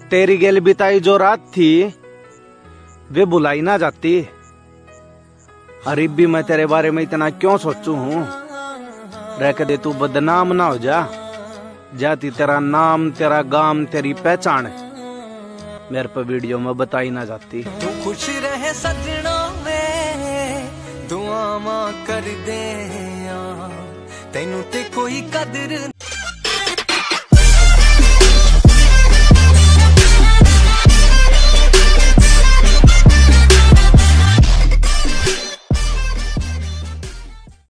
तेरी गेल बिताई जो रात थी वे बुलाई ना जाती। अरे भी मैं तेरे बारे में इतना क्यों सोचू हूँ। रह के दे तू बदनाम ना हो जा। जाती तेरा नाम तेरा गाम तेरी पहचान मेरे पे वीडियो में बताई ना जाती। तू खुश रहे सजना में दुआवां कर दे तेनू ते कोई कदर